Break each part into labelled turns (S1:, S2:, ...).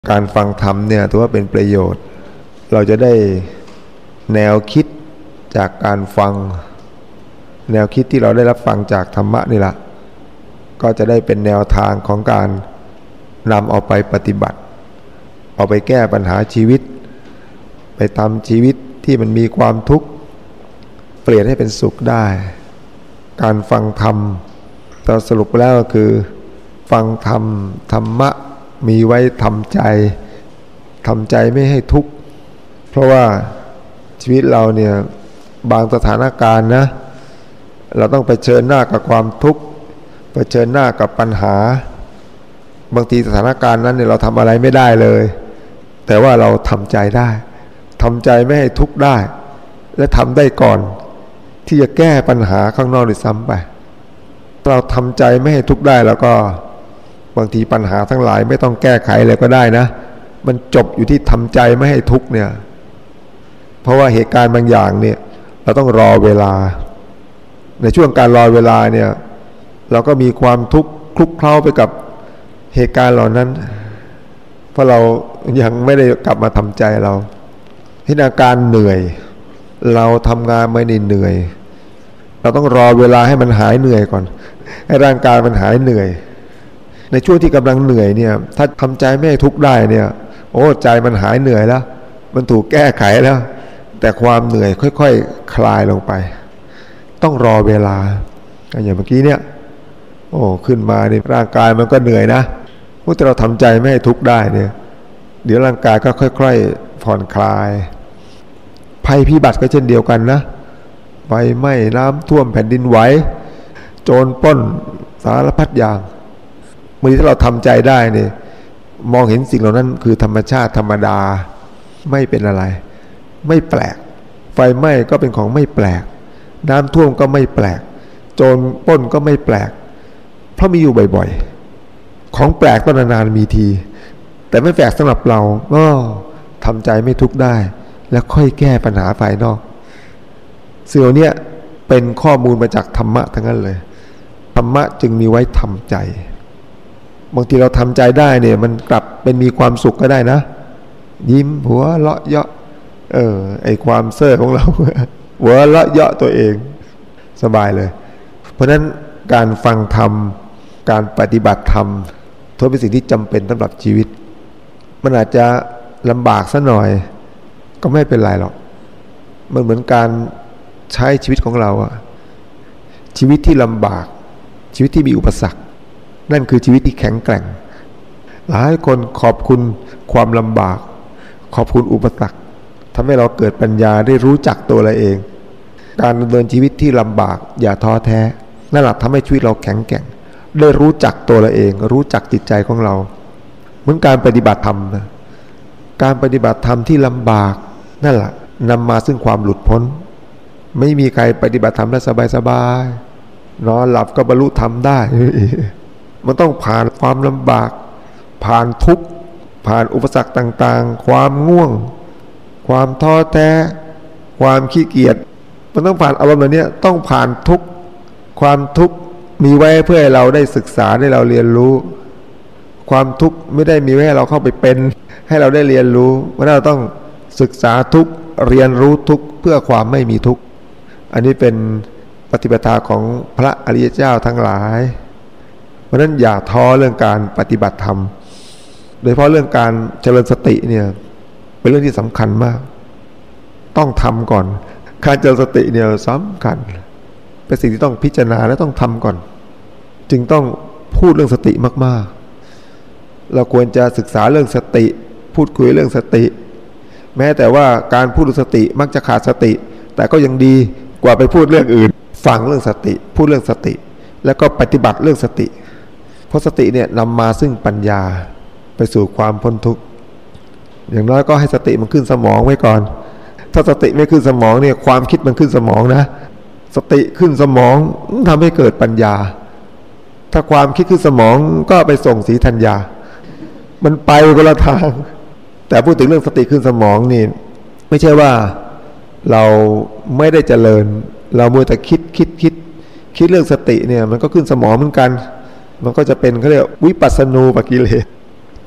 S1: การฟังธรรมเนี่ยถือว่าเป็นประโยชน์เราจะได้แนวคิดจากการฟังแนวคิดที่เราได้รับฟังจากธรรมะนี่แหละก็จะได้เป็นแนวทางของการนำเอาไปปฏิบัติเอาไปแก้ปัญหาชีวิตไปทำชีวิตที่มันมีความทุกข์เปลี่ยนให้เป็นสุขได้การฟังธรรมเราสรุปแล้วก็คือฟังธรรมธรรมะมีไว้ทำใจไม่ให้ทุกข์เพราะว่าชีวิตเราเนี่ยบางสถานการณ์นะเราต้องเผชิญหน้ากับความทุกข์เผชิญหน้ากับปัญหาบางทีสถานการณ์นั้นเนี่ยเราทำอะไรไม่ได้เลยแต่ว่าเราทำใจได้ทำใจไม่ให้ทุกข์ได้และทำได้ก่อนที่จะแก้ปัญหาข้างนอกด้วยซ้ำไปเราทำใจไม่ให้ทุกข์ได้แล้วก็บางทีปัญหาทั้งหลายไม่ต้องแก้ไขเลยก็ได้นะมันจบอยู่ที่ทำใจไม่ให้ทุกข์เนี่ยเพราะว่าเหตุการณ์บางอย่างเนี่ยเราต้องรอเวลาในช่วงการรอเวลาเนี่ยเราก็มีความทุกข์คลุกเคล้าไปกับเหตุการณ์เหล่านั้นเพราะเรายังไม่ได้กลับมาทำใจเราที่อาการเหนื่อยเราทำงานไม่ได้เหนื่อยเราต้องรอเวลาให้มันหายเหนื่อยก่อนให้ร่างกายมันหายเหนื่อยในช่วงที่กำลังเหนื่อยเนี่ยถ้าทำใจไม่ให้ทุกข์ได้เนี่ยโอ้ใจมันหายเหนื่อยแล้วมันถูกแก้ไขแล้วแต่ความเหนื่อยค่อยๆคลายลงไปต้องรอเวลาอย่างเมื่อกี้เนี่ยโอ้ขึ้นมาในร่างกายมันก็เหนื่อยนะเมื่อเราทำใจไม่ให้ทุกข์ได้เนี่ยเดี๋ยวร่างกายก็ค่อยๆผ่อนคลายภัยพิบัติก็เช่นเดียวกันนะไฟไหม้น้ำท่วมแผ่นดินไหวโจรปล้นสารพัดอย่างเมื่อที่เราทำใจได้เนี่ยมองเห็นสิ่งเหล่านั้นคือธรรมชาติธรรมดาไม่เป็นอะไรไม่แปลกไฟไหม้ก็เป็นของไม่แปลกน้ำท่วมก็ไม่แปลกโจรปล้นก็ไม่แปลกเพราะมีอยู่บ่อยๆของแปลกต้องนานๆมีทีแต่ไม่แปลกสำหรับเราก็ทำใจไม่ทุกข์ได้แล้วค่อยแก้ปัญหาภายนอกสิ่งเหล่านี้เป็นข้อมูลมาจากธรรมะทั้งนั้นเลยธรรมะจึงมีไว้ทำใจบางทีเราทำใจได้เนี่ยมันกลับเป็นมีความสุขก็ได้นะยิ้มหัวเราะเยาะไอความเซ่อของเรา หัวเราะเยาะตัวเองสบายเลยเพราะฉะนั้นการฟังธรรมการปฏิบัติธรรมถือเป็นสิ่งที่จำเป็นสำหรับชีวิตมันอาจจะลำบากซะหน่อยก็ไม่เป็นไรหรอกมันเหมือนการใช้ชีวิตของเราอะชีวิตที่ลำบากชีวิตที่มีอุปสรรคนั่นคือชีวิตที่แข็งแกร่งหลายคนขอบคุณความลำบากขอบคุณอุปสรรคทำให้เราเกิดปัญญาได้รู้จักตัวเราเองการดำเนินชีวิตที่ลำบากอย่าท้อแท้นั่นแหละทำให้ชีวิตเราแข็งแกร่งได้รู้จักตัวเราเองรู้จักจิตใจของเราเหมือนการปฏิบัติธรรมนะการปฏิบัติธรรมที่ลำบากนั่นแหละนำมาซึ่งความหลุดพ้นไม่มีใครปฏิบัติธรรมได้สบายๆนอนหลับก็บรรลุธรรมได้ มันต้องผ่านความลำบากผ่านทุกข์ผ่านอุปสรรคต่างๆความง่วงความท้อแท้ความขี้เกียจมันต้องผ่านอารมณ์เหล่านี้ต้องผ่านทุกข์ความทุกข์มีไว้เพื่อให้เราได้ศึกษาได้เราเรียนรู้ความทุกข์ไม่ได้มีไว้ให้เราเข้าไปเป็นให้เราได้เรียนรู้เพราะเราต้องศึกษาทุกข์เรียนรู้ทุกข์เพื่อความไม่มีทุกข์อันนี้เป็นปฏิปทาของพระอริยเจ้าทั้งหลายเพราะนั้นอย่าท้อเรื่องการปฏิบัติธรรมโดยเฉพาะเรื่องการเจริญสติเนี่ยเป็นเรื่องที่สำคัญมากต้องทำก่อนการเจริญสติเนี่ยสำคัญเป็นสิ่งที่ต้องพิจารณาและต้องทำก่อนจึงต้องพูดเรื่องสติมากๆเราควรจะศึกษาเรื่องสติพูดคุยเรื่องสติแม้แต่ว่าการพูดเรื่องสติมักจะขาดสติแต่ก็ยังดีกว่าไปพูดเรื่องอื่นฟังเรื่องสติพูดเรื่องสติแล้วก็ปฏิบัติเรื่องสติเพราะสติเนี่ยนำมาซึ่งปัญญาไปสู่ความพ้นทุกข์อย่างน้อยก็ให้สติมันขึ้นสมองไว้ก่อนถ้าสติไม่ขึ้นสมองเนี่ยความคิดมันขึ้นสมองนะสติขึ้นสมองทำให้เกิดปัญญาถ้าความคิดขึ้นสมองก็ไปส่งสีธัญญามันไปคนละทางแต่พูดถึงเรื่องสติขึ้นสมองนี่ไม่ใช่ว่าเราไม่ได้เจริญเรามัวแต่คิดเรื่องสติเนี่ยมันก็ขึ้นสมองเหมือนกันมันก็จะเป็นเขาเรียกวิปัสสนูปกิเลสท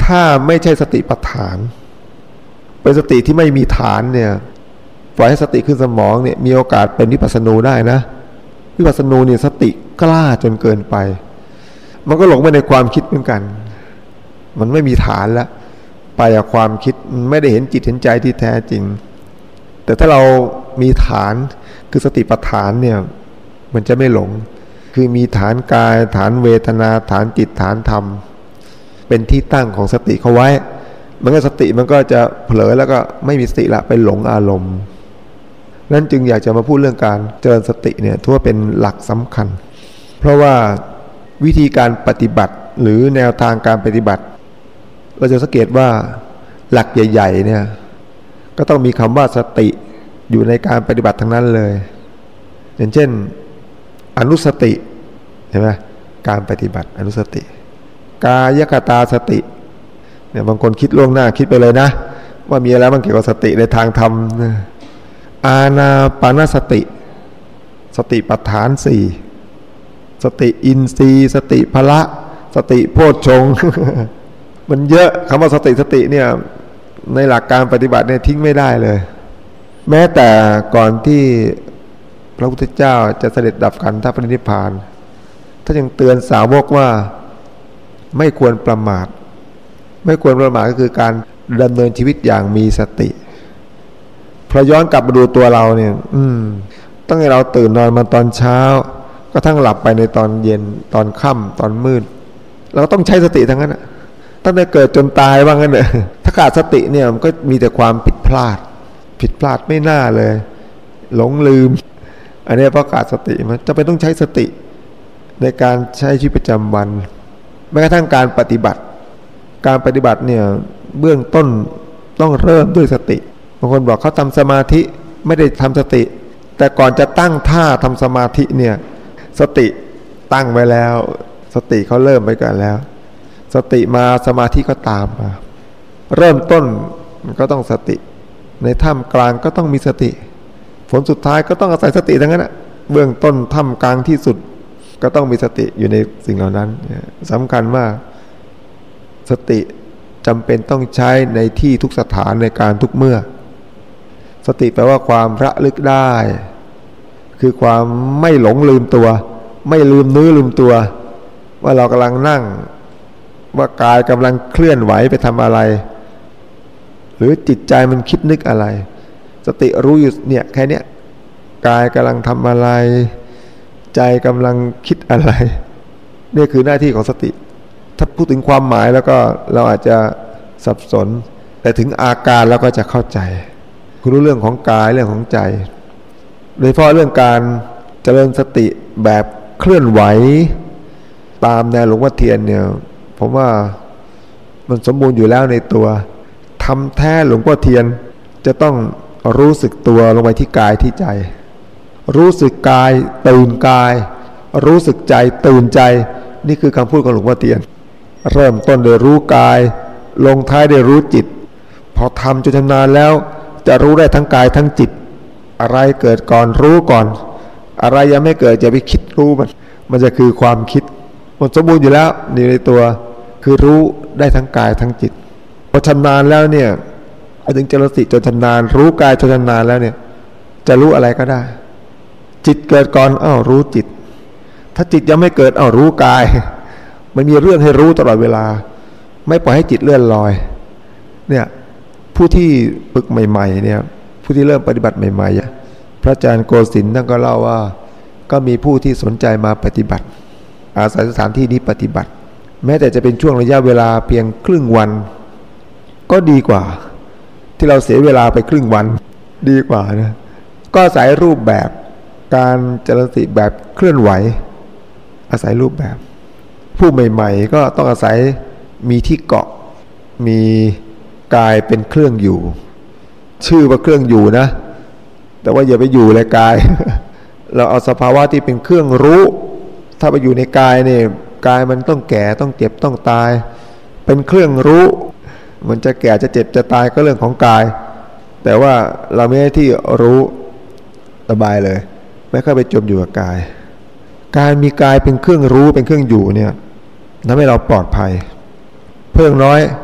S1: ถ้าไม่ใช่สติปัฏฐานเป็นสติที่ไม่มีฐานเนี่ยปล่อยให้สติขึ้นสมองเนี่ยมีโอกาสเป็นวิปัสสนูได้นะวิปัสสนูเนี่ยสติกล้าจนเกินไปมันก็หลงไปในความคิดเหมือนกันมันไม่มีฐานแล้วไปกับความคิดไม่ได้เห็นจิตเห็นใจที่แท้จริงแต่ถ้าเรามีฐานคือสติปัฏฐานเนี่ยมันจะไม่หลงคือมีฐานกายฐานเวทนาฐานจิตฐานธรรมเป็นที่ตั้งของสติเขาไว้มันก็สติมันก็จะเผลอแล้วก็ไม่มีสติละไปหลงอารมณ์นั้นจึงอยากจะมาพูดเรื่องการเจริญสติเนี่ยถือว่าเป็นหลักสำคัญเพราะว่าวิธีการปฏิบัติหรือแนวทางการปฏิบัติเราจะสังเกตว่าหลักใหญ่ๆเนี่ยก็ต้องมีคำว่าสติอยู่ในการปฏิบัติทั้งนั้นเลยอย่างเช่นอนุสติเห็นไหมการปฏิบัติอนุสติกายคตาสติเนี่ยบางคนคิดล่วงหน้าคิดไปเลยนะว่ามีอะไรบ้างเกี่ยวกับสติในทางธรรมอานาปานสติสติปัฏฐานสี่สติอินทรีย์สติพละสติโพชฌงค์ มันเยอะคำว่าสติเนี่ยในหลักการปฏิบัติเนี่ยทิ้งไม่ได้เลยแม้แต่ก่อนที่พระพุทธเจ้าจะเสด็จดับขันธปรินิพพานท่านยังเตือนสาวกว่าไม่ควรประมาทไม่ควรประมาทก็คือการดำเนินชีวิตอย่างมีสติพอย้อนกลับมาดูตัวเราเนี่ยตั้งแต่เราตื่นนอนมาตอนเช้าก็ทั้งหลับไปในตอนเย็นตอนค่ำตอนมืดเราต้องใช้สติทั้งนั้นตั้งแต่เกิดจนตายว่างั้นเนี่ยถ้าขาดสติเนี่ยมันก็มีแต่ความผิดพลาดไม่น่าเลยหลงลืมอันนี้เพราะขาดสติมันจะไปต้องใช้สติในการใช้ชีวิตประจำวันแม้กระทั่งการปฏิบัติเนี่ยเบื้องต้นต้องเริ่มด้วยสติบางคนบอกเขาทำสมาธิไม่ได้ทำสติแต่ก่อนจะตั้งท่าทำสมาธิเนี่ยสติตั้งไว้แล้วสติเขาเริ่มไปกันแล้วสติมาสมาธิก็ตามมาเริ่มต้นมันก็ต้องสติในท่ามกลางก็ต้องมีสติผลสุดท้ายก็ต้องอาศัยสติทั้งนั้นเบื้องต้นท่ามกลางที่สุดก็ต้องมีสติอยู่ในสิ่งเหล่านั้นสำคัญมากสติจำเป็นต้องใช้ในที่ทุกสถานในการทุกเมื่อสติแปลว่าความระลึกได้คือความไม่หลงลืมตัวไม่ลืมเนื้อลืมตัวว่าเรากำลังนั่งว่ากายกำลังเคลื่อนไหวไปทำอะไรหรือจิตใจมันคิดนึกอะไรสติรู้อยู่เนี่ยแค่เนี้ยกายกำลังทำอะไรใจกำลังคิดอะไรนี่คือหน้าที่ของสติถ้าพูดถึงความหมายแล้วก็เราอาจจะสับสนแต่ถึงอาการแล้วก็จะเข้าใจคุณรู้เรื่องของกายเรื่องของใจโดยเฉพาะเรื่องการเจริญสติแบบเคลื่อนไหวตามแนวหลวงพ่อเทียนเนี่ยผมว่ามันสมบูรณ์อยู่แล้วในตัวทำแท้หลวงพ่อเทียนจะต้องรู้สึกตัวลงไปที่กายที่ใจรู้สึกกายตื่นกายรู้สึกใจตื่นใจนี่คือคำพูดของหลวงพ่อเทียนเริ่มต้นโดยรู้กายลงท้ายด้วยรู้จิตพอทำจนชำนาญแล้วจะรู้ได้ทั้งกายทั้งจิตอะไรเกิดก่อนรู้ก่อนอะไรยังไม่เกิดจะไปคิดรู้มันจะคือความคิดมันสมบูรณ์อยู่แล้วนี่ในตัวคือรู้ได้ทั้งกายทั้งจิตพอชำนาญแล้วเนี่ยถึงเจริญสติจนชำนาญรู้กายจนชำนาญแล้วเนี่ยจะรู้อะไรก็ได้จิตเกิดก่อนรู้จิตถ้าจิตยังไม่เกิดรู้กายมันมีเรื่องให้รู้ตลอดเวลาไม่ปล่อยให้จิตเลื่อนลอยเนี่ยผู้ที่ฝึกใหม่ๆเนี่ยผู้ที่เริ่มปฏิบัติใหม่ๆพระอาจารย์โกศินทร์ท่านก็เล่าว่าก็มีผู้ที่สนใจมาปฏิบัติอาศัยสถานที่นี้ปฏิบัติแม้แต่จะเป็นช่วงระยะเวลาเพียงครึ่งวันก็ดีกว่าที่เราเสียเวลาไปครึ่งวันดีกว่านะก็อาศัยรูปแบบการเจริญสติแบบเคลื่อนไหวอาศัยรูปแบบผู้ใหม่ๆก็ต้องอาศัยมีที่เกาะมีกายเป็นเครื่องอยู่ชื่อว่าเครื่องอยู่นะแต่ว่าอย่าไปอยู่เลยกาย เราเอาสภาวะที่เป็นเครื่องรู้ถ้าไปอยู่ในกายเนี่ยกายมันต้องแก่ต้องเจ็บต้องตายเป็นเครื่องรู้มันจะแก่จะเจ็บจะตายก็เรื่องของกายแต่ว่าเราไม่ได้ที่รู้สบายเลยไม่ค่อยไปจมอยู่กับกายการมีกายเป็นเครื่องรู้เป็นเครื่องอยู่เนี่ยทำให้เราปลอดภัยเพิ่งน้อย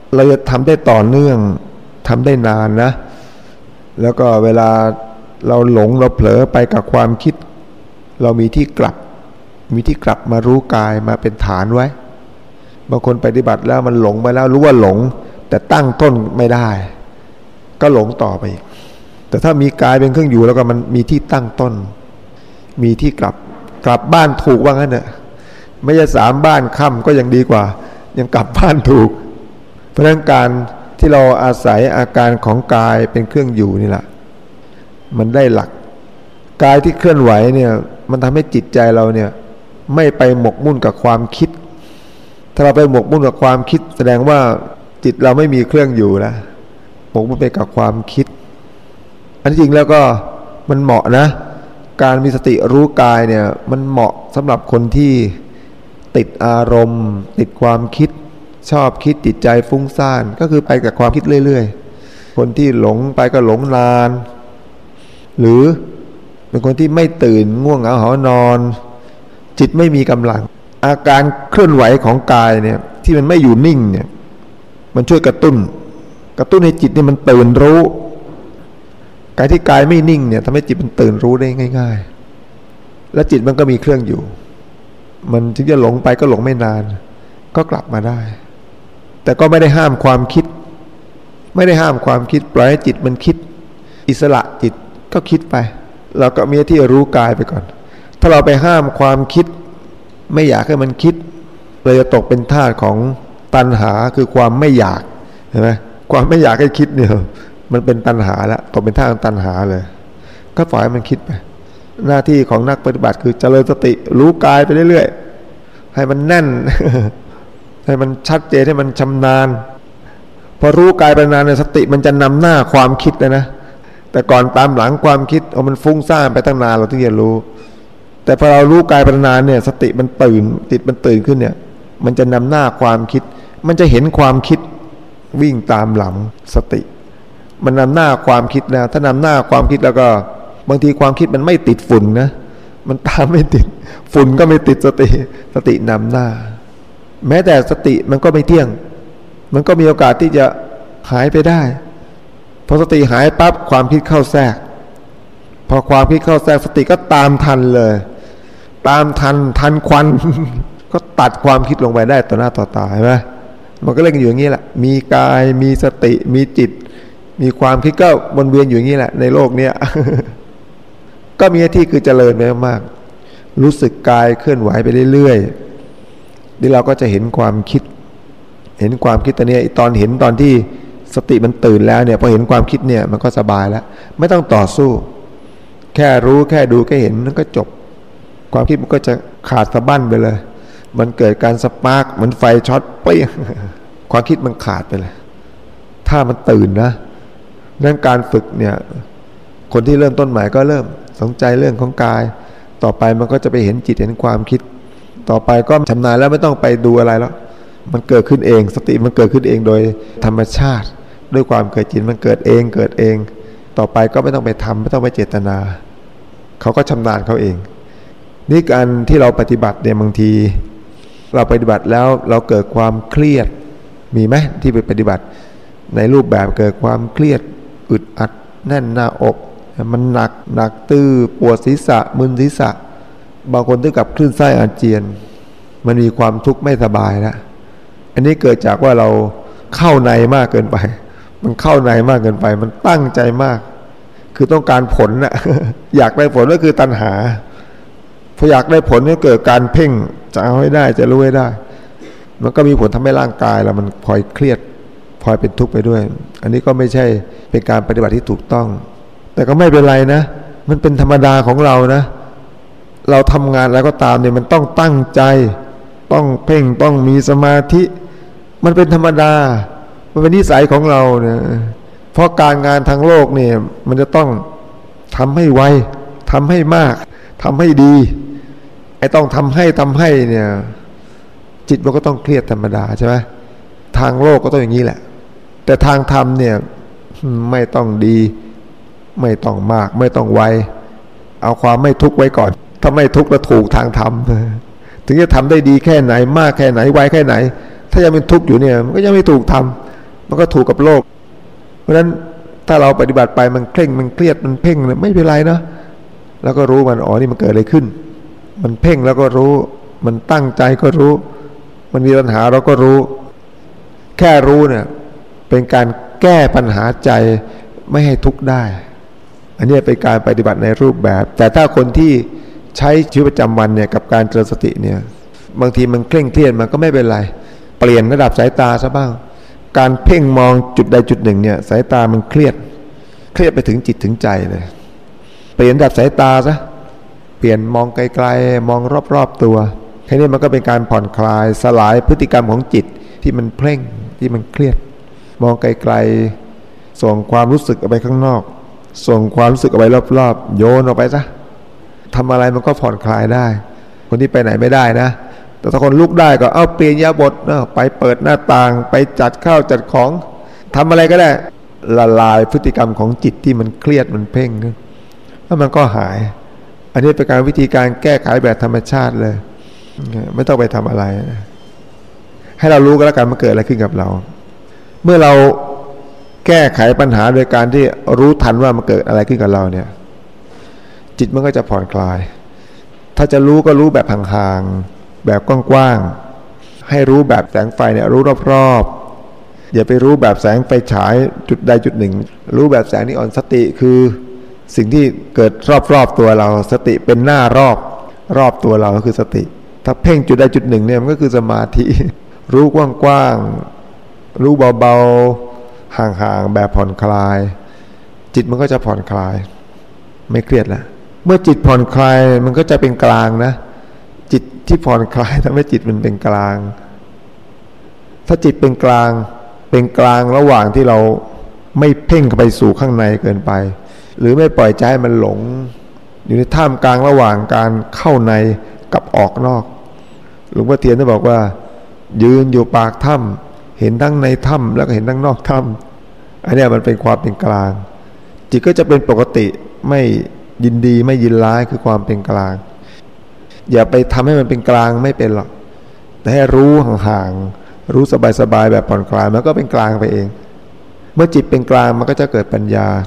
S1: เราจะทำได้ต่อเนื่องทำได้นานนะแล้วก็เวลาเราหลงเราเผลอไปกับความคิดเรามีที่กลับมารู้กายมาเป็นฐานไว้บางคนปฏิบัติแล้วมันหลงไปแล้วรู้ว่าหลงแต่ตั้งต้นไม่ได้ก็หลงต่อไปอีกแต่ถ้ามีกายเป็นเครื่องอยู่แล้วก็มันมีที่ตั้งต้นมีที่กลับบ้านถูกว่างั้นเนอะไม่ใช่3 บ้านค่ำก็ยังดีกว่ายังกลับบ้านถูกเพราะฉะนั้นการที่เราอาศัยอาการของกายเป็นเครื่องอยู่นี่แหละมันได้หลักกายที่เคลื่อนไหวเนี่ยมันทำให้จิตใจเราเนี่ยไม่ไปหมกมุ่นกับความคิดถ้าเราไปหมกมุ่นกับความคิดแสดงว่าจิตเราไม่มีเครื่องอยู่แล้วหมกมุ่นไปกับความคิดอันจริงแล้วก็มันเหมาะนะการมีสติรู้กายเนี่ยมันเหมาะสำหรับคนที่ติดอารมณ์ติดความคิดชอบคิดจิตใจฟุ้งซ่านก็คือไปกับความคิดเรื่อยๆคนที่หลงไปก็หลงนานหรือเป็นคนที่ไม่ตื่นง่วงเหงาหอนอนจิตไม่มีกำลังอาการเคลื่อนไหวของกายเนี่ยที่มันไม่อยู่นิ่งเนี่ยมันช่วยกระตุ้นให้จิตเนี่ยมันตื่นรู้การที่กายไม่นิ่งเนี่ยทำให้จิตมันตื่นรู้ได้ง่ายๆและจิตมันก็มีเครื่องอยู่มันถึงจะหลงไปก็หลงไม่นานก็กลับมาได้แต่ก็ไม่ได้ห้ามความคิดปล่อยให้จิตมันคิดอิสระจิตก็คิดไปเราก็มีหน้าที่รู้กายไปก่อนถ้าเราไปห้ามความคิดไม่อยากให้มันคิดเราจะตกเป็นทาสของตัณหาคือความไม่อยากเห็นไหมความไม่อยากให้คิดเนี่ยมันเป็นตัณหาแล้วตกเป็นทาสของตัณหาเลยก็ปล่อยให้มันคิดไปหน้าที่ของนักปฏิบัติคือเจริญสติรู้กายไปเรื่อยๆให้มันแน่น ให้มันชัดเจนให้มันชำนาญพอรู้กายไปนานเนี่ยสติมันจะนำหน้าความคิดเลยนะแต่ก่อนตามหลังความคิดมันฟุ้งซ่านไปตั้งนานเราถึงจะรู้แต่พอเรารู้กายไปนานเนี่ยสติมันตื่นจิตมันตื่นขึ้นเนี่ยมันจะนำหน้าความคิดมันจะเห็นความคิดวิ่งตามหลังสติมันนำหน้าความคิดนะถ้านำหน้าความคิดแล้วก็บางทีความคิดมันไม่ติดฝุ่นนะมันตามไม่ติดฝุ่นก็ไม่ติดสตินำหน้าแม้แต่สติมันก็ไม่เที่ยงมันก็มีโอกาสที่จะหายไปได้พอสติหายปั๊บความคิดเข้าแทรกพอความคิดเข้าแทรกสติก็ตามทันเลยตามทันควัน ก็ตัดความคิดลงไปได้ต่อหน้าต่อตาใช่ไหมมันก็เล่นอยู่อย่างนี้แหละมีกายมีสติมีจิตมีความคิดก็วนเวียนอยู่อย่างนี้แหละในโลกเนี้ย ก็มีหน้าที่คือเจริญไปมากๆรู้สึกกายเคลื่อนไหวไปเรื่อยๆนี่เราก็จะเห็นความคิดตอนนี้ตอนที่สติมันตื่นแล้วเนี่ยพอเห็นความคิดเนี่ยมันก็สบายแล้วไม่ต้องต่อสู้แค่รู้แค่ดูแค่เห็นนั่นก็จบความคิดมันก็จะขาดสะบั้นไปเลยมันเกิดการสปาร์กเหมือนไฟช็อตเปี้ยความคิดมันขาดไปเลยถ้ามันตื่นนะนั่นการฝึกเนี่ยคนที่เริ่มต้นใหม่ก็เริ่มสนใจเรื่องของกายต่อไปมันก็จะไปเห็นจิตเห็นความคิดต่อไปก็ชำนาญแล้วไม่ต้องไปดูอะไรแล้วมันเกิดขึ้นเองสติมันเกิดขึ้นเองโดยธรรมชาติด้วยความเกิดจิตมันเกิดเองต่อไปก็ไม่ต้องไปทำไม่ต้องไปเจตนาเขาก็ชำนาญเขาเองนี่การที่เราปฏิบัติเนี่ยบางทีเราปฏิบัติแล้วเราเกิดความเครียดมีไหมที่ไปปฏิบัติในรูปแบบเกิดความเครียดอึดอัดแน่นหน้าอกมันหนักตื้อปวดศีรษะมึนศีรษะบางคนถึงกับคลื่นไส้อาเจียนมันมีความทุกข์ไม่สบายแล้วอันนี้เกิดจากว่าเราเข้าในมากเกินไปมันเข้าในมากเกินไปมันตั้งใจมากคือต้องการผลน่ะ อยากได้ผลก็คือตัณหาพออยากได้ผลก็เกิดการเพ่งจะเอาให้ได้จะรู้ให้ได้มันก็มีผลทำให้ร่างกายเรามันพลอยเครียดพลอยเป็นทุกข์ไปด้วยอันนี้ก็ไม่ใช่เป็นการปฏิบัติที่ถูกต้องแต่ก็ไม่เป็นไรนะมันเป็นธรรมดาของเรานะเราทำงานแล้วก็ตามเนี่ยมันต้องตั้งใจต้องเพ่งต้องมีสมาธิมันเป็นธรรมดามันเป็นนิสัยของเราเนี่ยเพราะการงานทางโลกเนี่ยมันจะต้องทำให้ไวทำให้มากทำให้ดีไอ้ต้องทำให้เนี่ยจิตมันก็ต้องเครียดธรรมดาใช่ไหมทางโลกก็ต้องอย่างนี้แหละแต่ทางธรรมเนี่ยไม่ต้องดีไม่ต้องมากไม่ต้องไวเอาความไม่ทุกข์ไว้ก่อนถ้าไม่ทุกข์แล้วถูกทางธรรมถึงจะทำได้ดีแค่ไหนมากแค่ไหนไวแค่ไหนถ้ายังเป็นทุกข์อยู่เนี่ยมันก็ยังไม่ถูกทมันก็ถูกกับโลกเพราะฉะนั้นถ้าเราปฏิบัติไปมันเคร่งมันเครียดมันเพ่งไม่เป็นไรนะแล้วก็รู้มันอ๋อนี่มันเกิดอะไรขึ้นมันเพ่งแล้วก็รู้มันตั้งใจก็รู้มันมีปัญหาเราก็รู้แค่รู้เนี่ยเป็นการแก้ปัญหาใจไม่ให้ทุกข์ได้อันนี้เป็นการปฏิบัติในรูปแบบแต่ถ้าคนที่ใช้ชีวิตประจำวันเนี่ยกับการเจริญสติเนี่ยบางทีมันเคร่งเครียดมันก็ไม่เป็นไรเปลี่ยนระดับสายตาซะบ้างการเพ่งมองจุดใดจุดหนึ่งเนี่ยสายตามันเครียดไปถึงจิตถึงใจเลยเปลี่ยนระดับสายตาซะเปลี่ยนมองไกลๆมองรอบๆตัวแค่นี้มันก็เป็นการผ่อนคลายสลายพฤติกรรมของจิตที่มันเพ่งที่มันเครียดมองไกลๆส่งความรู้สึกออกไปข้างนอกส่งความรู้สึกออกไปรอบๆโยนออกไปซะทำอะไรมันก็ผ่อนคลายได้คนที่ไปไหนไม่ได้นะแต่ถ้าคนลุกได้ก็เอาเปลี่ยนอิริยาบถไปเปิดหน้าต่างไปจัดข้าวจัดของทำอะไรก็ได้ละลายพฤติกรรมของจิตที่มันเครียดมันเพ่งแล้วมันก็หายอันนี้เป็นการวิธีการแก้ไขแบบธรรมชาติเลยไม่ต้องไปทำอะไรให้เรารู้ก็แล้วกันมันเกิดอะไรขึ้นกับเราเมื่อเราแก้ไขปัญหาโดยการที่รู้ทันว่ามันเกิดอะไรขึ้นกับเราเนี่ยจิตมันก็จะผ่อนคลายถ้าจะรู้ก็รู้แบบห่างๆแบบกว้างๆให้รู้แบบแสงไฟเนี่ยรู้รอบๆอย่าไปรู้แบบแสงไฟฉายจุดใดจุดหนึ่งรู้แบบแสงนีออนสติคือสิ่งที่เกิดรอบๆตัวเราสติเป็นหน้ารอบตัวเราก็คือสติถ้าเพ่งจุดใดจุดหนึ่งเนี่ยมันก็คือสมาธิรู้กว้างๆรู้เบาๆห่างๆแบบผ่อนคลายจิตมันก็จะผ่อนคลายไม่เครียดแล้วเมื่อจิตผ่อนคลายมันก็จะเป็นกลางนะจิตที่ผ่อนคลายทำให้จิตมันเป็นกลางถ้าจิตเป็นกลางระหว่างที่เราไม่เพ่งเข้าไปสู่ข้างในเกินไปหรือไม่ปล่อยใจให้มันหลงอยู่ในท่ามกลางระหว่างการเข้าในกับออกนอกหลวงพ่อเทียนได้บอกว่ายืนอยู่ปากถ้ำเห็นทั้งในถ้ำแล้วก็เห็นทั้งนอกถ้ำอันนี้มันเป็นความเป็นกลางจิตก็จะเป็นปกติไม่ยินดีไม่ยินร้ายคือความเป็นกลางอย่าไปทำให้มันเป็นกลางไม่เป็นหรอกแต่ให้รู้ห่างๆรู้สบายๆแบบผ่อนคลายมันก็เป็นกลางไปเองเมื่อจิตเป็นกลางมันก็จะเกิดปัญญา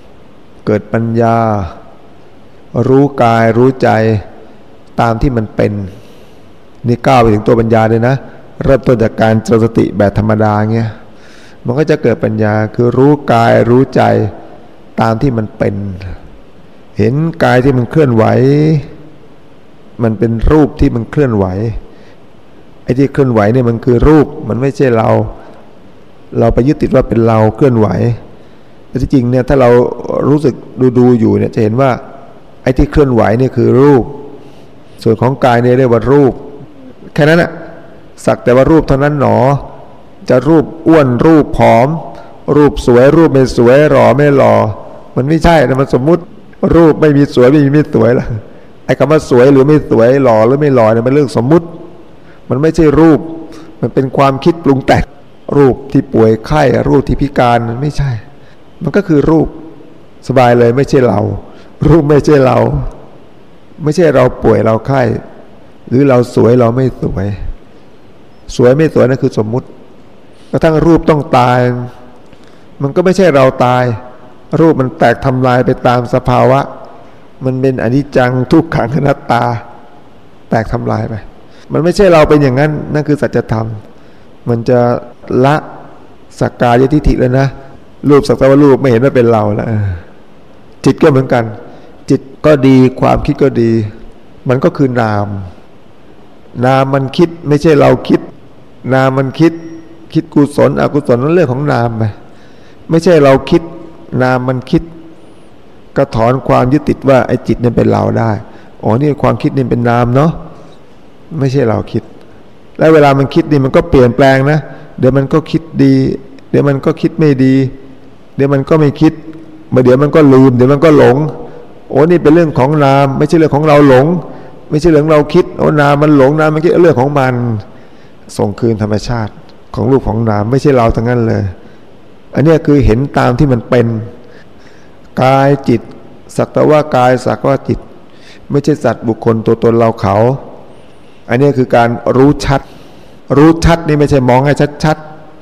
S1: รู้กายรู้ใจตามที่มันเป็นนี่ก้าวไปถึงตัวปัญญาเลยนะเริ่มต้นจากการเจริญสติแบบธรรมดาเงี้ยมันก็จะเกิดปัญญาคือรู้กายรู้ใจตามที่มันเป็นเห็นกายที่มันเคลื่อนไหวมันเป็นรูปที่มันเคลื่อนไหวไอ้ที่เคลื่อนไหวเนี่ยมันคือรูปมันไม่ใช่เราไปยึดติดว่าเป็นเราเคลื่อนไหวแต่ที่จริงเนี่ยถ้าเรารู้สึกดูอยู่เนี่ยจะเห็นว่าไอ้ที่เคลื่อนไหวเนี่ยคือรูปส่วนของกายเนี่ยเรียกว่ารูปแค่นั้นน่ะสักแต่ว่ารูปเท่านั้นหนอจะรูปอ้วนรูปผอมรูปสวยรูปไม่สวยหล่อไม่หล่อมันไม่ใช่นะมันสมมุติรูปไม่มีสวยไม่มีไม่สวยล่ะไอ้คำว่าสวยหรือไม่สวยหล่อหรือไม่หล่อเนี่ยมันเรื่องสมมุติมันไม่ใช่รูปมันเป็นความคิดปรุงแต่งรูปที่ป่วยไข้รูปที่พิการมันไม่ใช่มันก็คือรูปสบายเลยไม่ใช่เรารูปไม่ใช่เราไม่ใช่เราป่วยเราไข้หรือเราสวยเราไม่สวยไม่สวยนั่นคือสมมุติกระทั่งรูปต้องตายมันก็ไม่ใช่เราตายรูปมันแตกทำลายไปตามสภาวะมันเป็นอนิจจังทุกขังอนัตตาแตกทำลายไปมันไม่ใช่เราเป็นอย่างนั้นนั่นคือสัจธรรมมันจะละสักกายทิฏฐิแล้วนะรูปสักแต่ว่ารูปไม่เห็นว่าเป็นเราแล้วจิตก็เหมือนกันจิตก็ดีความคิดก็ดีมันก็คือนามมันคิดไม่ใช่เราคิดนามมันคิดกุศลอกุศลนั่นเรื่องของนามไปไม่ใช่เราคิดนามมันคิดก็ถอนความยึดติดว่าไอ้จิตเนี่ยเป็นเราได้อ๋อนี่ความคิดนี่เป็นนามเนาะไม่ใช่เราคิดแล้วเวลามันคิดนี่มันก็เปลี่ยนแปลงนะเดี๋ยวมันก็คิดดีเดี๋ยวมันก็คิดไม่ดีเดี๋ยวมันก็ไม่คิดเดี๋ยวมันก็ลืมเดี๋ยวมันก็หลงโอ้นี่เป็นเรื่องของนามไม่ใช่เรื่องของเราหลงไม่ใช่เรื่องเราคิดโอ้นามมันหลงนามมันคิดเรื่องของมันส่งคืนธรรมชาติของรูปของนามไม่ใช่เราทั้งนั้นเลยอันนี้คือเห็นตามที่มันเป็นกายจิตสักแต่ว่ากายสักว่าจิตไม่ใช่สัตว์บุคคลตัวตนเราเขาอันนี้คือการรู้ชัดนี่ไม่ใช่มองให้ชัด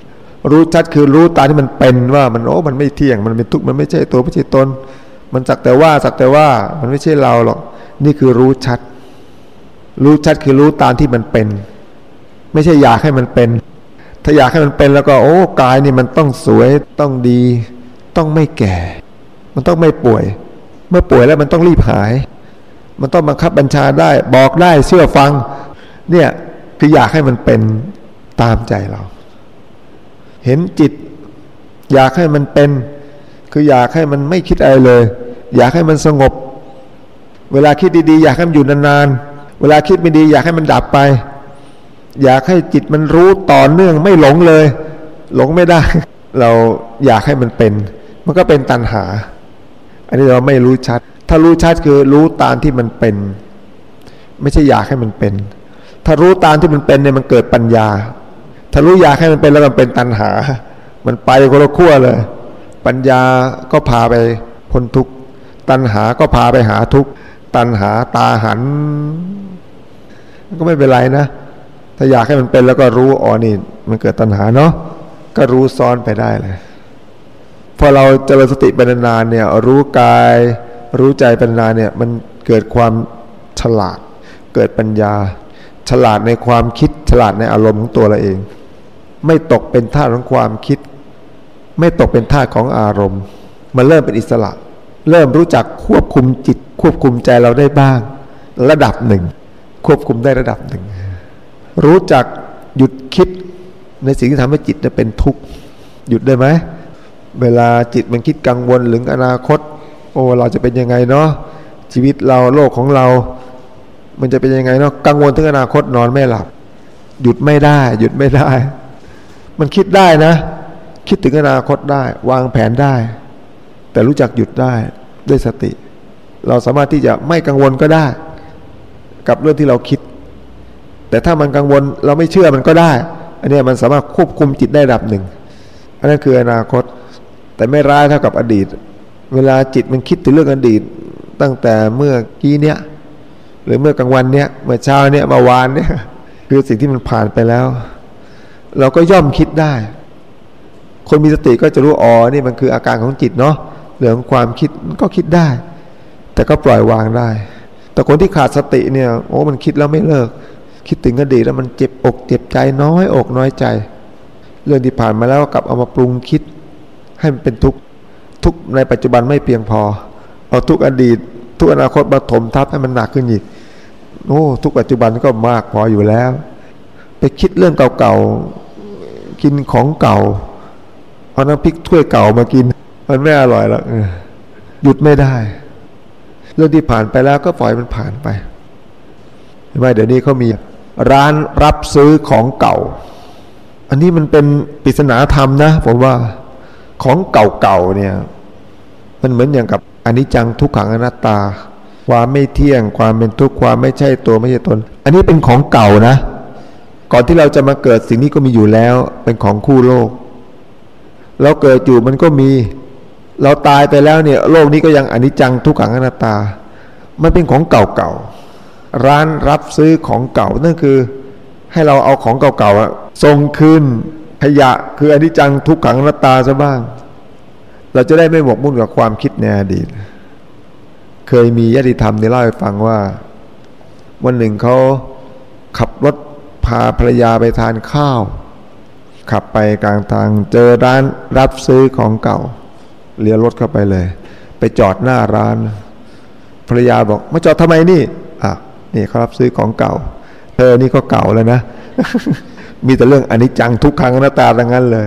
S1: รู้ชัดคือรู้ตามที่มันเป็นว่ามันมันไม่เที่ยงมันเป็นทุกข์มันไม่ใช่ตัวไม่ใช่ตนมันสักแต่ว่ามันไม่ใช่เราหรอกนี่คือรู้ชัดคือรู้ตามที่มันเป็นไม่ใช่อยากให้มันเป็นถ้าอยากให้มันเป็นแล้วก็กายนี่มันต้องสวยต้องดีต้องไม่แก่มันต้องไม่ป่วยเมื่อป่วยแล้วมันต้องรีบหายมันต้องบังคับบัญชาได้บอกได้เชื่อฟังเนี่ยคืออยากให้มันเป็นตามใจเราเห็นจิตอยากให้มันเป็นคืออยากให้มันไม่คิดอะไรเลยอยากให้มันสงบเวลาคิดดีๆอยากให้มันอยู่นานๆเวลาคิดไม่ดีอยากให้มันดับไปอยากให้จิตมันรู้ต่อเนื่องไม่หลงเลยหลงไม่ได้เราอยากให้มันเป็นมันก็เป็นตัณหาอันนี้เราไม่รู้ชัดถ้ารู้ชัดคือรู้ตามที่มันเป็นไม่ใช่อยากให้มันเป็นถ้ารู้ตามที่มันเป็นเนี่ยมันเกิดปัญญาถ้ารู้อยากให้มันเป็นแล้วมันเป็นตัณหามันไปคนละขั้วเลยปัญญาก็พาไปพ้นทุกข์ตัณหาก็พาไปหาทุกข์ตัณหาตาหันก็ไม่เป็นไรนะถ้าอยากให้มันเป็นแล้วก็รู้นี่มันเกิดตัณหาเนาะก็รู้ซ้อนไปได้เลยพอเราเจริญสติเป็นนานๆเนี่ยรู้กายรู้ใจเป็นนานเนี่ยมันเกิดความฉลาดเกิดปัญญาฉลาดในความคิดฉลาดในอารมณ์ของตัวเราเองไม่ตกเป็นทาสของความคิดไม่ตกเป็นทาสของอารมณ์มันเริ่มเป็นอิสระเริ่มรู้จักควบคุมจิตควบคุมใจเราได้บ้างระดับหนึ่งควบคุมได้ระดับหนึ่งรู้จักหยุดคิดในสิ่งที่ทำให้จิตเป็นทุกข์หยุดได้ไหมเวลาจิตมันคิดกังวลถึงอนาคตเราจะเป็นยังไงเนาะชีวิตเราโลกของเรามันจะเป็นยังไงเนาะกังวลถึงอนาคตนอนไม่หลับหยุดไม่ได้มันคิดได้นะคิดถึงอนาคตได้วางแผนได้แต่รู้จักหยุดได้ด้วยสติเราสามารถที่จะไม่กังวลก็ได้กับเรื่องที่เราคิดแต่ถ้ามันกังวลเราไม่เชื่อมันก็ได้อันนี้มันสามารถควบคุมจิตได้ระดับหนึ่งอันนั้นคืออนาคตแต่ไม่ร้ายเท่ากับอดีตเวลาจิตมันคิดถึงเรื่องอดีตตั้งแต่เมื่อกี้เนี้ยหรือเมื่อกลางวันเนี้ยเมื่อเช้าเนี้ยเมื่อวานเนี้ยคือสิ่งที่มันผ่านไปแล้วเราก็ย่อมคิดได้คนมีสติก็จะรู้นี่มันคืออาการของจิตเนาะเรื่องของความคิดมันก็คิดได้แต่ก็ปล่อยวางได้แต่คนที่ขาดสติเนี่ยมันคิดแล้วไม่เลิกคิดถึงอดีตแล้วมันเจ็บอกเจ็บใจน้อยอกน้อยใจเรื่องที่ผ่านมาแล้วกลับเอามาปรุงคิดให้มันเป็นทุกข์ในปัจจุบันไม่เพียงพอเอาทุกอดีตทุกอนาคตมาถมทับให้มันหนักขึ้นอีกทุกปัจจุบันก็มากพออยู่แล้วไปคิดเรื่องเก่าๆกินของเก่าเอาน้ำพริกถ้วยเก่ามากินมันไม่อร่อยหรอกหยุดไม่ได้เรื่องที่ผ่านไปแล้วก็ปล่อยมันผ่านไปไม่เดี๋ยวนี้เขามีร้านรับซื้อของเก่าอันนี้มันเป็นปริศนาธรรมนะผมว่าของเก่าๆเนี่ยมันเหมือนอย่างกับอนิจจังทุกขังอนัตตาความไม่เที่ยงความเป็นทุกข์ความไม่ใช่ตัวไม่ใช่ตนอันนี้เป็นของเก่านะก่อนที่เราจะมาเกิดสิ่งนี้ก็มีอยู่แล้วเป็นของคู่โลกเราเกิดอยู่มันก็มีเราตายไปแล้วเนี่ยโลกนี้ก็ยังอนิจจังทุกขังอนัตตามันเป็นของเก่าๆร้านรับซื้อของเก่านั่นคือให้เราเอาของเก่าๆส่งคืนขยะคืออนิจจังทุกขังอนัตตาซะบ้างเราจะได้ไม่หมกมุ่นกับความคิดในอดีตเคยมีญาติธรรมได้เล่าให้ฟังว่าวันหนึ่งเขาขับรถพาภรรยาไปทานข้าวขับไปกลางทางเจอร้านรับซื้อของเก่าเลี้ยวรถเข้าไปเลยไปจอดหน้าร้านภรรยาบอกมาจอดทำไมนี่นี่เขารับซื้อของเก่านี่ก็เก่าแล้วนะ มีแต่เรื่องอนิจจังทุกขังอนัตตาทั้งนั้นเลย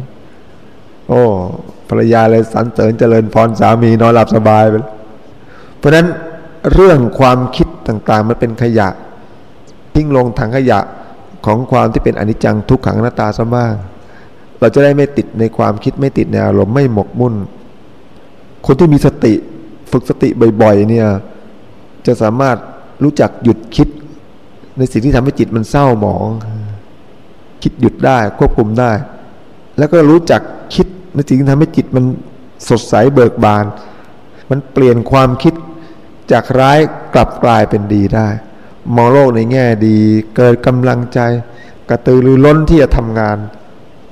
S1: ภรรยาเลยสรรเสริญเจริญพรสามีนอนหลับสบายไปเพราะนั้นเรื่องความคิดต่างๆมันเป็นขยะทิ้งลงถังขยะของความที่เป็นอนิจจังทุกขังอนัตตาซะบ้างเราจะได้ไม่ติดในความคิดไม่ติดในอารมณ์ไม่หมกมุ่นคนที่มีสติฝึกสติบ่อยๆเนี่ยจะสามารถรู้จักหยุดคิดในสิ่งที่ทำให้จิตมันเศร้าหมองคิดหยุดได้ควบคุมได้แล้วก็รู้จักคิดในสิ่งที่ทำให้จิตมันสดใสเบิกบานมันเปลี่ยนความคิดจากร้ายกลับกลายเป็นดีได้มองโลกในแง่ดีเกิดกำลังใจกระตือรือร้นที่จะทำงาน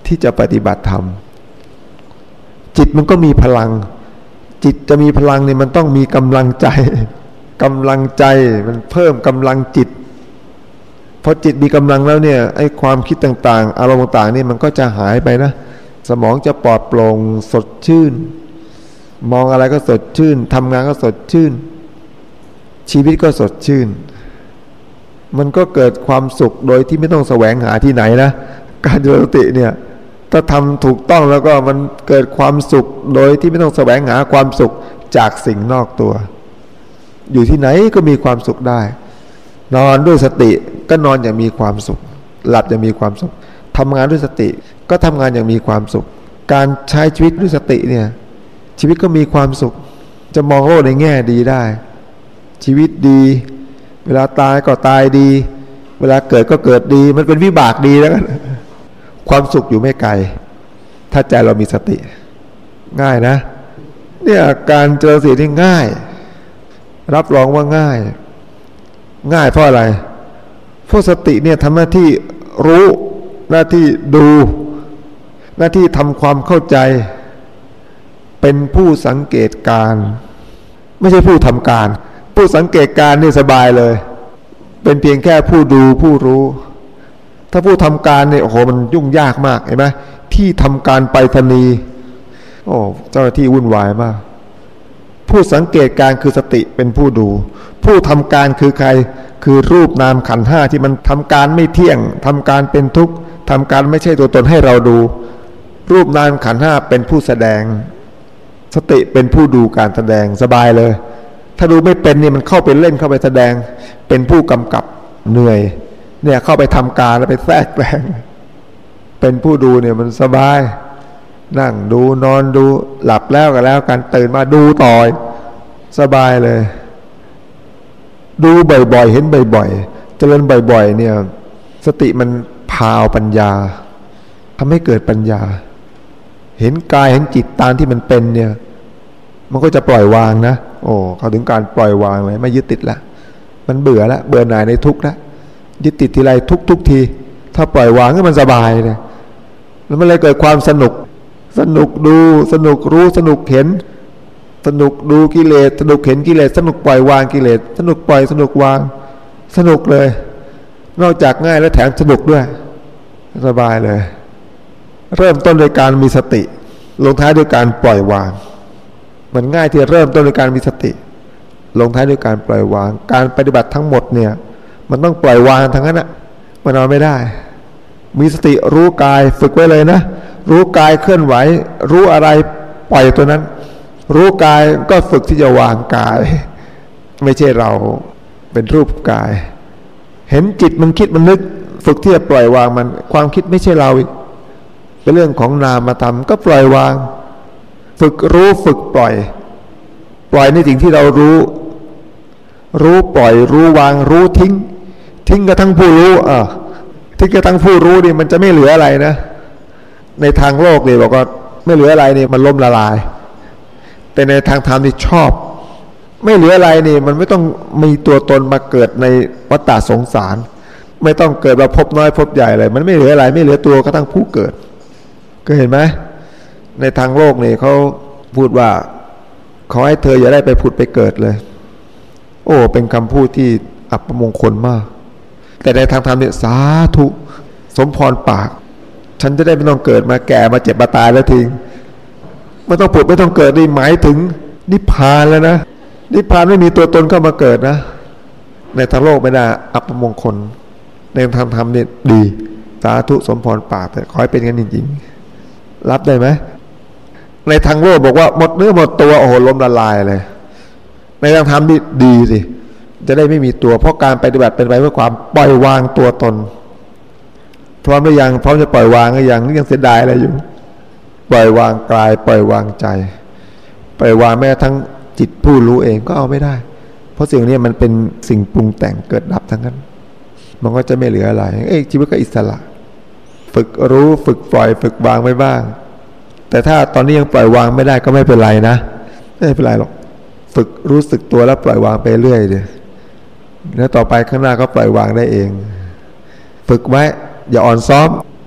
S1: ที่จะปฏิบัติธรรมจิตมันก็มีพลังจิตจะมีพลังเนี่ยมันต้องมีกำลังใจกำลังใจมันเพิ่มกำลังจิตพอจิตมีกำลังแล้วเนี่ยไอ้ความคิดต่างๆอารมณ์ต่างๆนี่มันก็จะหายไปนะสมองจะปลอดโปร่งสดชื่นมองอะไรก็สดชื่นทำงานก็สดชื่นชีวิตก็สดชื่นมันก็เกิดความสุขโดยที่ไม่ต้องแสวงหาที่ไหนนะการเจริญสติเนี่ยถ้าทำถูกต้องแล้วก็มันเกิดความสุขโดยที่ไม่ต้องแสวงหาความสุขจากสิ่งนอกตัวอยู่ที่ไหนก็มีความสุขได้นอนด้วยสติก็นอนอย่างมีความสุขหลับอย่างมีความสุขทำงานด้วยสติก็ทำงานอย่างมีความสุขการใช้ชีวิตด้วยสติเนี่ยชีวิตก็มีความสุขจะมองโลกในแง่ดีได้ชีวิตดีเวลาตายก็ตายดีเวลาเกิดก็เกิดดีมันเป็นวิบากดีแล้วกันความสุขอยู่ไม่ไกลถ้าใจเรามีสติง่ายนะเนี่ยการเจริญสติที่ง่ายรับรองว่าง่ายเพราะอะไรเพราะสติเนี่ยทำหน้าที่รู้หน้าที่ดูหน้าที่ทำความเข้าใจเป็นผู้สังเกตการไม่ใช่ผู้ทำการผู้สังเกตการนี่สบายเลยเป็นเพียงแค่ผู้ดูผู้รู้ถ้าผู้ทำการเนี่ยโอ้โหมันยุ่งยากมากเห็นไหมที่ทำการไปรษณีย์โอ้เจ้าหน้าที่วุ่นวายมากผู้สังเกตการคือสติเป็นผู้ดูผู้ทำการคือใครคือรูปนามขันธ์ห้าที่มันทำการไม่เที่ยงทำการเป็นทุกข์ทำการไม่ใช่ตัวตนให้เราดูรูปนามขันธ์ห้าเป็นผู้แสดงสติเป็นผู้ดูการแสดงสบายเลยถ้าดูไม่เป็นเนี่ยมันเข้าไปเล่นเข้าไปแสดงเป็นผู้กำกับเหนื่อยเนี่ยเข้าไปทำการแล้วไปแทรกแซงเป็นผู้ดูเนี่ยมันสบายนั่งดูนอนดูหลับแล้วก็แล้วกันตื่นมาดูต่อสบายเลยดูบ่อยๆเห็นบ่อยๆเจริญบ่อยๆเนี่ยสติมันพาปัญญาทำให้เกิดปัญญาเห็นกายเห็นจิตตามที่มันเป็นเนี่ยมันก็จะปล่อยวางนะโอ้เขาถึงการปล่อยวางเลยไม่ยึดติดละมันเบื่อละเบื่อหน่ายในทุกข์ละยึดติดทีไรทุกทีถ้าปล่อยวางก็มันสบายเลยแล้วมันเลยเกิดความสนุกดูสนุกรู้สนุกเห็นสนุกดูกิเลสสนุกเห็นกิเลสสนุกปล่อยวางกิเลสสนุกปล่อยสนุกวางสนุกเลยนอกจากง่ายแล้วแถมสนุกด้วยสบายเลยเริ่มต้นโดยการมีสติลงท้ายด้วยการปล่อยวางมันง่ายที่เริ่มต้นด้วยการมีสติลงท้ายด้วยการปล่อยวางการปฏิบัติทั้งหมดเนี่ยมันต้องปล่อยวางทั้งนั้นอ่ะมันเอาไม่ได้มีสติรู้กายฝึกไว้เลยนะรู้กายเคลื่อนไหวรู้อะไรปล่อยตัวนั้นรู้กายก็ฝึกที่จะวางกายไม่ใช่เราเป็นรูปกายเห็นจิตมันคิดมันนึกฝึกที่จะปล่อยวางมันความคิดไม่ใช่เราอีกเป็นเรื่องของนามธรรมก็ปล่อยวางฝึกรู้ฝึกปล่อยในสิ่งที่เรารู้ปล่อยรู้วางรู้ทิ้งกระทั่งผู้รู้ทิ้งกระทั่งผู้รู้นี่มันจะไม่เหลืออะไรนะในทางโลกเนี่ยบอกว่าไม่เหลืออะไรนี่มันล้มละลายแต่ในทางธรรมนี่ชอบไม่เหลืออะไรนี่มันไม่ต้องมีตัวตนมาเกิดในวัฏฏะสงสารไม่ต้องเกิดมาพบน้อยพบใหญ่เลยมันไม่เหลืออะไรไม่เหลือตัวกระทั่งผู้เกิดก็เห็นไหมในทางโลกนี่เขาพูดว่าขอให้เธออย่าได้ไปผุดไปเกิดเลยโอ้เป็นคำพูดที่อัปมงคลมากแต่ในทางธรรมเนี่ยสาธุสมพรปากฉันจะได้ไม่ต้องเกิดมาแก่มาเจ็บมาตายแล้วทิ้งไม่ต้องผุดไม่ต้องเกิดนี่หมายถึงนิพพานแล้วนะนิพพานไม่มีตัวตนเข้ามาเกิดนะในทางโลกไม่ได้อัปมงคลในทางธรรมเนี่ยดีสาธุสมพรปากแต่ขอให้เป็นงั้นจริงๆรับได้ไหมในทางโลกบอกว่าหมดเนื้อหมดตัวโอ้โหล้มละลายเลยในทางธรรมนี่ดีสิจะได้ไม่มีตัวเพราะการปฏิบัติเป็นไปเพื่อความปล่อยวางตัวตนพร้อมหรือยังพร้อมจะปล่อยวางหรือยังเสียดายอะไรอยู่ปล่อยวางกายปล่อยวางใจปล่อยวางแม้ทั้งจิตผู้รู้เองก็เอาไม่ได้เพราะสิ่งนี้มันเป็นสิ่งปรุงแต่งเกิดดับทั้งนั้นมันก็จะไม่เหลืออะไรชีวิตก็อิสระฝึกรู้ฝึกปล่อยฝึกวางไว้บ้างแต่ถ้าตอนนี้ยังปล่อยวางไม่ได้ก็ไม่เป็นไรนะไม่เป็นไรหรอกฝึกรู้สึกตัวแล้วปล่อยวางไปเรื่อยเดี๋ยวแล้วต่อไปข้างหน้าก็ปล่อยวางได้เองฝึกไว้อย่าอ่อนซ้อม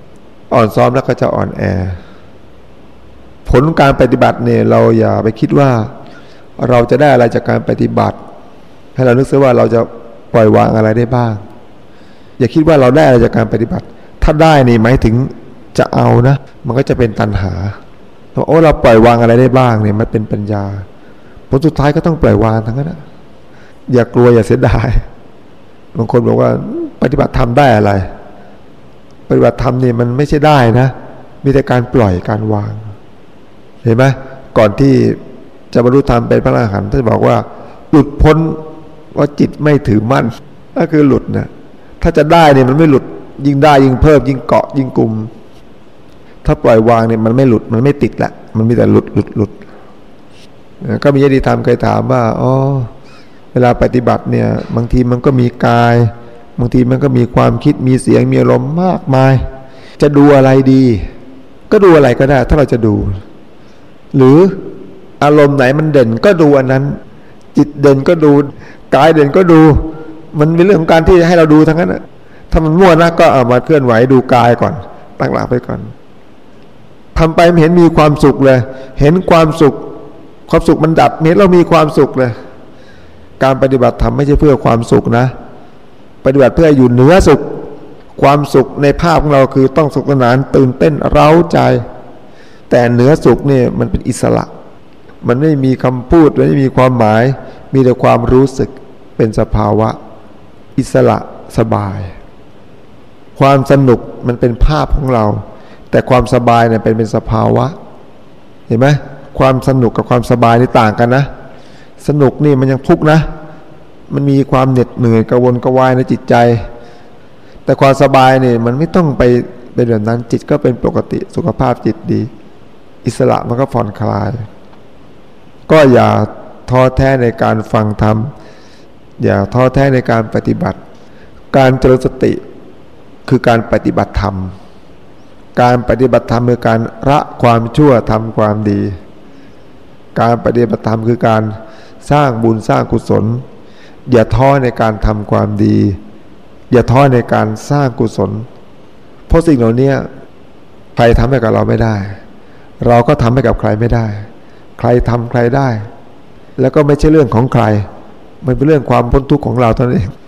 S1: อ่อนซ้อมแล้วก็จะอ่อนแอผลการปฏิบัติเนี่ยเราอย่าไปคิดว่าเราจะได้อะไรจากการปฏิบัติให้เรานึกซะว่าเราจะปล่อยวางอะไรได้บ้างอย่าคิดว่าเราได้อะไรจากการปฏิบัติถ้าได้นี่หมายถึงจะเอานะมันก็จะเป็นตัณหาโอ้เราปล่อยวางอะไรได้บ้างเนี่ยมันเป็นปัญญาผลสุดท้ายก็ต้องปล่อยวางทั้งนั้นนะอย่ากลัวอย่าเสียดายบางคนบอกว่าปฏิบัติธรรมได้อะไรปฏิบัติธรรมนี่มันไม่ใช่ได้นะมีแต่การปล่อยการวางเห็นไหมก่อนที่จะบรรลุธรรมเป็นพระอรหันต์ท่านบอกว่าหลุดพ้นว่าจิตไม่ถือมั่นก็คือหลุดนะถ้าจะได้เนี่ยมันไม่หลุดยิ่งได้ยิ่งเพิ่มยิ่งเกาะยิ่งกลุ่มถ้าปล่อยวางเนี่ยมันไม่หลุดมันไม่ติดละมันมีแต่หลุดก็มีญาติธรรมเคยถามว่าอ๋อเวลาปฏิบัติเนี่ยบางทีมันก็มีกายบางทีมันก็มีความคิดมีเสียงมีอารมณ์มากมายจะดูอะไรดีก็ดูอะไรก็ได้ถ้าเราจะดูหรืออารมณ์ไหนมันเด่นก็ดูอันนั้นจิตเด่นก็ดูกายเด่นก็ดูมันเป็นเรื่องของการที่ให้เราดูทั้งนั้นนะถ้ามันมั่วนะก็เอามาเคลื่อนไหวดูกายก่อนตั้งหลักไปก่อนทำไปไม่เห็นมีความสุขเลยเห็นความสุขมันดับเห็นเรามีความสุขเลยการปฏิบัติธรรมไม่ใช่เพื่อความสุขนะปฏิบัติเพื่ออยู่เหนือสุขความสุขในภาพของเราคือต้องสุขสนานตื่นเต้นเร้าใจแต่เหนือสุขเนี่ยมันเป็นอิสระมันไม่มีคำพูดไม่มีความหมายมีแต่ความรู้สึกเป็นสภาวะอิสระสบายความสนุกมันเป็นภาพของเราแต่ความสบายเนี่ยเป็นสภาวะเห็นไหมความสนุกกับความสบายนี่ต่างกันนะสนุกนี่มันยังทุกข์นะมันมีความเหน็ดเหนื่อยกระวนกระวายในจิตใจแต่ความสบายนี่มันไม่ต้องไปเป็นแบบนั้นจิตก็เป็นปกติสุขภาพจิตดีอิสระมันก็ผ่อนคลายก็อย่าท้อแท้ในการฟังธรรมอย่าท้อแท้ในการปฏิบัติการเจริญสติคือการปฏิบัติธรรมการปฏิบัติธรรมคือการละความชั่วทำความดีการปฏิบัติธรรมคือการสร้างบุญสร้างกุศลอย่าท้อในการทำความดีอย่าท้อในการสร้างกุศลเพราะสิ่งเหล่านี้ใครทำให้กับเราไม่ได้เราก็ทำให้กับใครไม่ได้ใครทำใครได้แล้วก็ไม่ใช่เรื่องของใครมันเป็นเรื่องความพ้นทุกข์ของเราเท่านั้นเอง